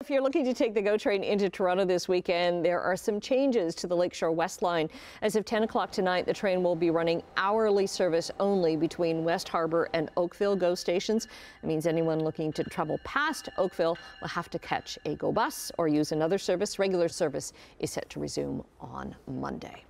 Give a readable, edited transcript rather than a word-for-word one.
If you're looking to take the GO train into Toronto this weekend, there are some changes to the Lakeshore West line. As of 10 o'clock tonight, the train will be running hourly service only between West Harbour and Oakville GO stations. It means anyone looking to travel past Oakville will have to catch a GO bus or use another service. Regular service is set to resume on Monday.